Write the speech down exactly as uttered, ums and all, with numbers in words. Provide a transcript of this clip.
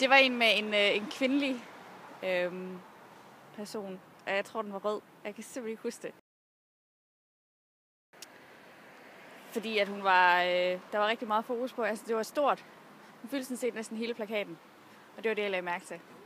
Det var en med en, øh, en kvindelig øh, person. Jeg tror, den var rød. Jeg kan simpelthen ikke huske det. Fordi at hun var, øh, der var rigtig meget fokus på. Altså, det var stort. Hun fyldte sådan set næsten hele plakaten. Og det var det, jeg lagde mærke til.